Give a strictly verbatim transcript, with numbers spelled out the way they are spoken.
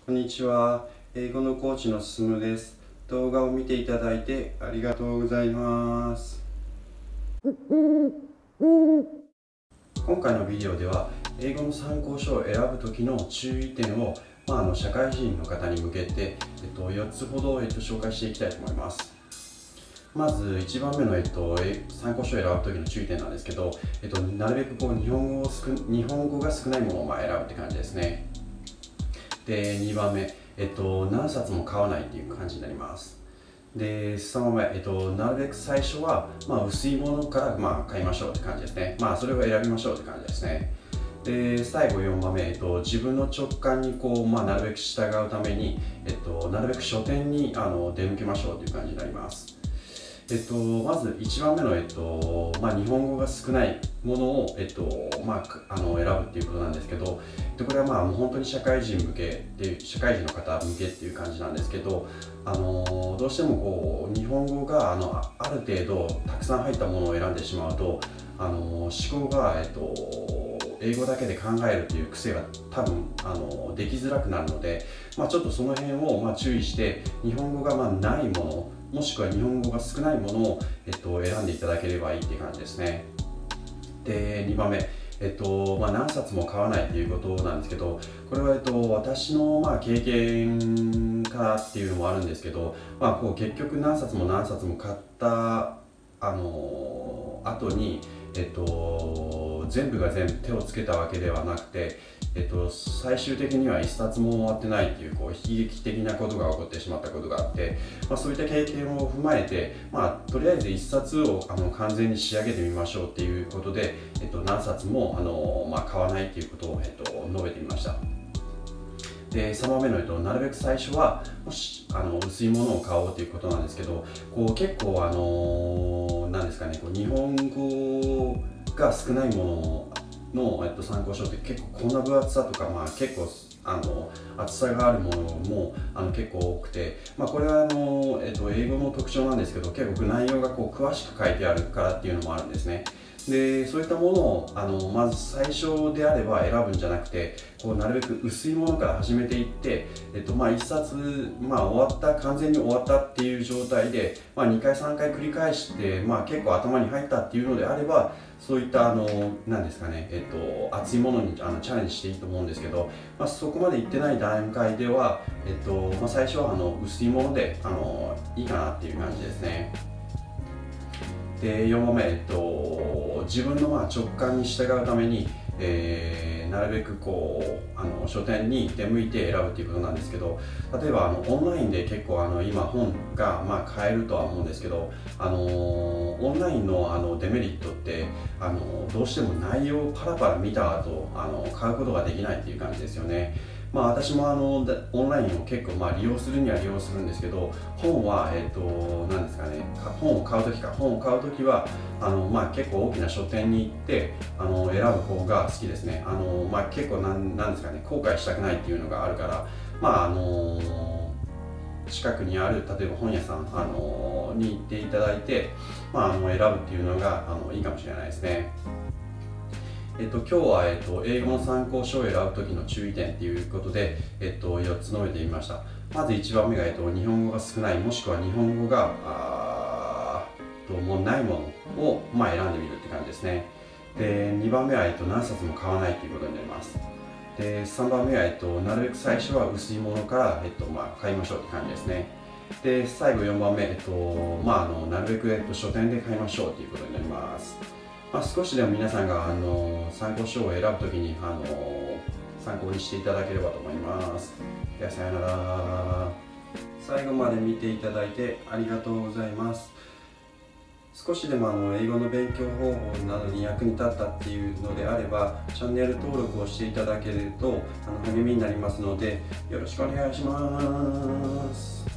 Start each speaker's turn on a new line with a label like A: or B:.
A: こんにちは。英語のコーチのすむです。動画を見ていただいてありがとうございます。今回のビデオでは、英語の参考書を選ぶ時の注意点を、まあ、あの社会人の方に向けて、えっと、よっつほど、えっと、紹介していきたいと思います。まずいちばんめの、えっと、参考書を選ぶ時の注意点なんですけど、えっと、なるべくこう日本語をすく日本語が少ないものをまあ選ぶって感じですね。で、にばんめ、えっと、何冊も買わないっていう感じになります。で、さんばんめ、えっと、なるべく最初は、まあ、薄いものから、まあ、買いましょうって感じですね。まあ、それを選びましょうって感じですね。で、最後よんばんめ、えっと、自分の直感にこう、まあ、なるべく従うために、えっと、なるべく書店にあの出向けましょうという感じになります。えっと、まずいちばんめの、えっとまあ、日本語が少ないものを、えっとまあ、あの選ぶっていうことなんですけど、これはまあもう本当に社会人向けっていう社会人の方向けっていう感じなんですけど、あのどうしてもこう日本語があのある程度たくさん入ったものを選んでしまうと、あの思考が、えっと、英語だけで考えるという癖が多分あのできづらくなるので、まあ、ちょっとその辺をまあ注意して日本語がまあないものもしくは日本語が少ないものを、えっと、選んでいただければいいっていう感じですね。で、にばんめ、えっとまあ、何冊も買わないっていうことなんですけど、これは、えっと、私の、まあ、経験からっていうのもあるんですけど、まあ、こう結局何冊も何冊も買ったあの後に、えっと、全部が全部手をつけたわけではなくて、えっと、最終的にはいっさつも終わってないっていう、こう悲劇的なことが起こってしまったことがあって、まあ、そういった経験を踏まえて、まあ、とりあえずいっさつをあの完全に仕上げてみましょうっていうことで、えっと、何冊もあの、まあ、買わないっていうことを、えっと、述べてみました。で、さんばんめの、えっと、なるべく最初はもしあの薄いものを買おうということなんですけど、こう結構あのなんですかね、こう日本語が少ないものの、えっと、参考書って結構こんな分厚さとか、まあ、結構あの厚さがあるものもあの結構多くて、まあ、これはあの、えっと、英語の特徴なんですけど、結構内容がこう詳しく書いてあるからっていうのもあるんですね。で、そういったものをあのまず最初であれば選ぶんじゃなくて、こうなるべく薄いものから始めていって、えっとまあ、いっさつ、まあ、終わった完全に終わったっていう状態で、まあ、にかいさんかい繰り返して、まあ、結構頭に入ったっていうのであれば、そういったあのなんですかね、えっと、厚いものにあのチャレンジしていいと思うんですけど、まあ、そこまでいってない段階では、えっとまあ、最初はあの薄いものであのいいかなっていう感じですね。で、よんばんめ、えっと、自分のまあ直感に従うために、えー、なるべくこうあの書店に出向いて選ぶということなんですけど、例えばあのオンラインで結構あの今本がまあ買えるとは思うんですけど、あのオンラインのあのデメリットってあのどうしても内容をパラパラ見た後あの買うことができないっていう感じですよね。まあ、私もあのオンラインを結構まあ利用するには利用するんですけど、本は、えっと、何ですかね、本を買うときか、本を買うときはあの、まあ、結構大きな書店に行ってあの選ぶ方が好きですね。あの、まあ、結構なんなんですかね、後悔したくないっていうのがあるから、まああの近くにある例えば本屋さん、あのに行っていただいて、まあ、あの選ぶっていうのがあのいいかもしれないですね。えっと、今日は、えっと、英語の参考書を選ぶ時の注意点ということで、えっと、よっつ述べてみました。まずいちばんめが、えっと、日本語が少ない、もしくは日本語があともうないものを、まあ、選んでみるって感じですね。で、にばんめは、えっと、何冊も買わないということになります。で、さんばんめは、えっと、なるべく最初は薄いものから、えっとまあ、買いましょうって感じですね。で、最後よんばんめ、えっとまあ、あのなるべく、えっと、書店で買いましょうということになります。まあ、少しでも皆さんがあの参考書を選ぶときにあの参考にしていただければと思います。ではさようなら。最後まで見ていただいてありがとうございます。少しでもあの英語の勉強方法などに役に立ったっていうのであれば、チャンネル登録をしていただけるとあの励みになりますので、よろしくお願いします。